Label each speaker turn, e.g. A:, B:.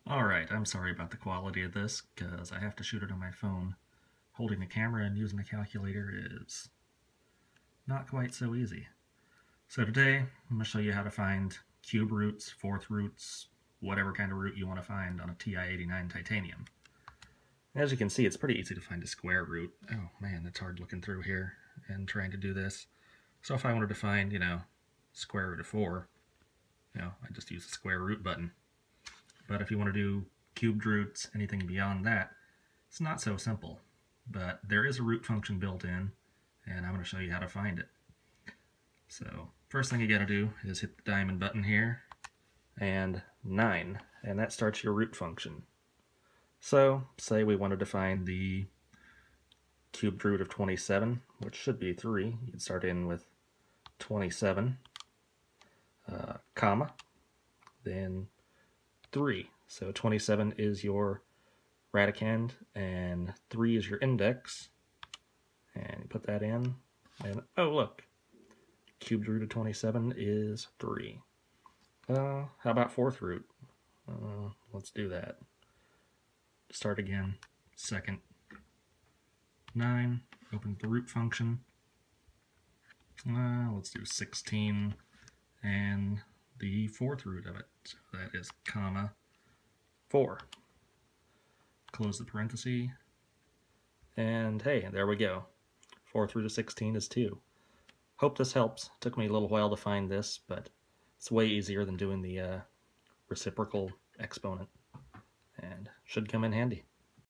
A: Alright, I'm sorry about the quality of this, because I have to shoot it on my phone. Holding the camera and using the calculator is not quite so easy. So today, I'm going to show you how to find cube roots, fourth roots, whatever kind of root you want to find on a TI-89 titanium. As you can see, it's pretty easy to find a square root. Oh man, it's hard looking through here and trying to do this. So if I wanted to find, square root of 4, I just use the square root button. But if you want to do cubed roots, anything beyond that, it's not so simple. But there is a root function built in, and I'm going to show you how to find it. So first thing you got to do is hit the diamond button here, and 9, and that starts your root function. So say we wanted to find the cubed root of 27, which should be 3. You'd start in with 27, comma, then 3. So 27 is your radicand and 3 is your index. And you put that in, and oh look, cubed root of 27 is 3. How about fourth root? Let's do that. Start again, second, 9, open the root function. Let's do 16 and the fourth root of it. So that is comma 4. Close the parenthesis, and hey, there we go. Fourth root of 16 is 2. Hope this helps. Took me a little while to find this, but it's way easier than doing the reciprocal exponent, and should come in handy.